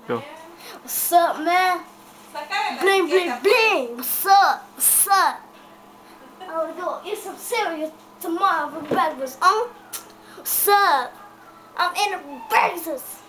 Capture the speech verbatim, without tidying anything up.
Go. What's up, man? Bling, bling, bling. What's up? What's up? I wanna go eat some cereal tomorrow for breakfast. Um, what's up? I'm in the breakfast.